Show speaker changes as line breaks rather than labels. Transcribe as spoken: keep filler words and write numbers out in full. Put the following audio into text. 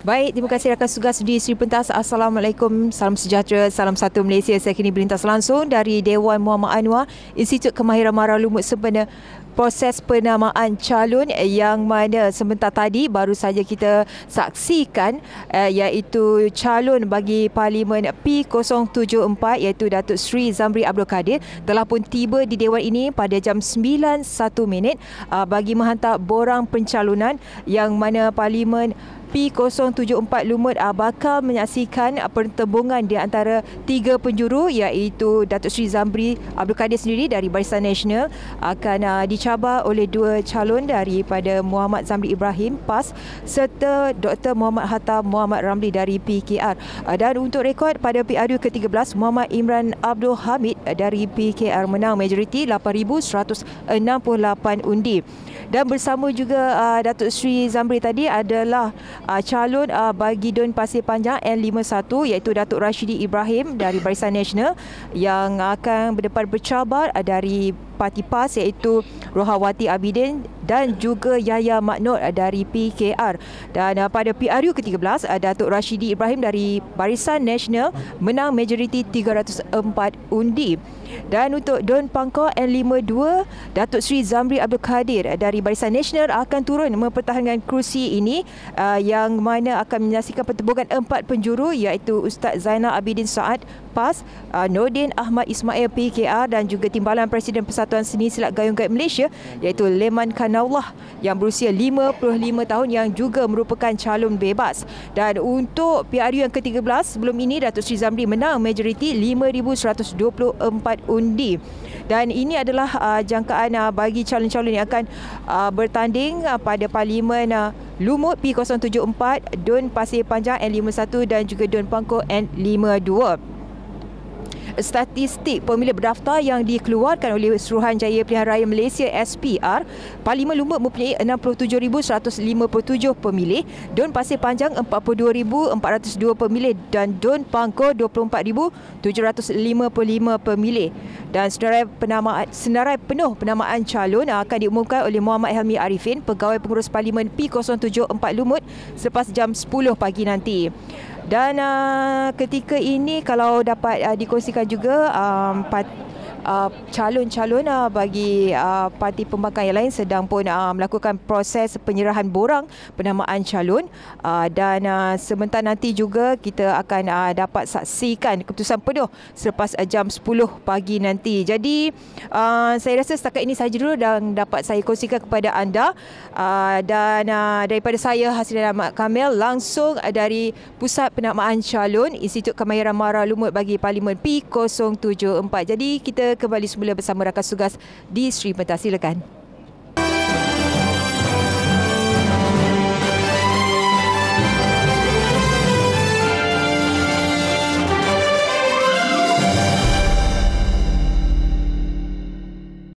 Baik, terima kasih rakan tugas di Sri Pentas. Assalamualaikum, salam sejahtera, salam satu Malaysia. Saya kini berlintas langsung dari Dewan Muhammad Anwar, Institut Kemahiran Mara Lumut sempena proses penamaan calon yang mana sebentar tadi baru saja kita saksikan, uh, iaitu calon bagi Parlimen P kosong tujuh empat iaitu Datuk Seri Zamri Abdul Kadir telah pun tiba di Dewan ini pada jam sembilan satu minit uh, bagi menghantar borang pencalonan yang mana Parlimen P kosong tujuh empat Lumut uh, bakal menyaksikan uh, pertembungan di antara tiga penjuru iaitu Datuk Seri Zamri Abdul Kadir sendiri dari Barisan Nasional akan uh, dicabar oleh dua calon daripada Muhammad Zamri Ibrahim P A S serta Doktor Muhammad Hatta Muhammad Ramli dari P K R. Uh, dan untuk rekod pada P R U ke tiga belas, Muhammad Imran Abdul Hamid uh, dari P K R menang majoriti lapan ribu seratus enam puluh lapan undi. Dan bersama juga uh, Datuk Seri Zamri tadi adalah uh, calon uh, bagi Dun Pasir Panjang N lima satu iaitu Datuk Rashidi Ibrahim dari Barisan Nasional yang akan berdepan bercabar uh, dari Parti P A S iaitu Rohawati Abidin dan juga Yahya Maknud dari P K R. Dan uh, pada P R U ke tiga belas, uh, Datuk Rashidi Ibrahim dari Barisan Nasional menang majoriti tiga ratus empat undi. Dan untuk Dun Pangkor N lima dua, Datuk Seri Zamri Abdul Kadir dari Barisan Nasional akan turun mempertahankan kerusi ini uh, yang mana akan menyaksikan pertembungan empat penjuru iaitu Ustaz Zainal Abidin Saad P A S, uh, Nordin Ahmad Ismail P K R dan juga Timbalan Presiden Persatuan Seni Silat Gayung Gaib Malaysia iaitu Leman Kanaullah yang berusia lima puluh lima tahun yang juga merupakan calon bebas. Dan untuk P R U yang ke tiga belas, sebelum ini Datuk Seri Zamri menang majoriti lima ribu seratus dua puluh empat undi. Dan ini adalah uh, jangkaan uh, bagi calon-calon yang akan uh, bertanding uh, pada Parlimen uh, Lumut P kosong tujuh empat, Dun Pasir Panjang N lima satu dan juga Dun Pangkor N lima dua. Statistik pemilih berdaftar yang dikeluarkan oleh Suruhanjaya Pilihan Raya Malaysia S P R, Parlimen Lumut mempunyai enam puluh tujuh ribu seratus lima puluh tujuh pemilih, Dun Pasir Panjang empat puluh dua ribu empat ratus dua pemilih dan Dun Pangkor dua puluh empat ribu tujuh ratus lima puluh lima pemilih. Dan senarai penamaan senarai penuh penamaan calon akan diumumkan oleh Muhammad Helmi Arifin, Pegawai Pengurus Parlimen P kosong tujuh empat Lumut selepas jam sepuluh pagi nanti. Dan uh, ketika ini kalau dapat uh, dikongsikan juga um, pat, uh, calon-calon uh, bagi uh, parti pembangkang yang lain sedang pun uh, melakukan proses penyerahan borang penamaan calon uh, dan uh, sebentar nanti juga kita akan uh, dapat saksikan keputusan penuh selepas uh, jam sepuluh pagi nanti. Jadi uh, saya rasa setakat ini sahaja dulu dan dapat saya kongsikan kepada anda uh, dan uh, daripada saya Hasrina Ahmad Kamil langsung uh, dari Pusat Penamaan Calon Institut Kemahiran Mara Lumut bagi Parlimen P kosong tujuh empat. Jadi kita kembali semula bersama rakan tugas di Sri Pentas. Silakan.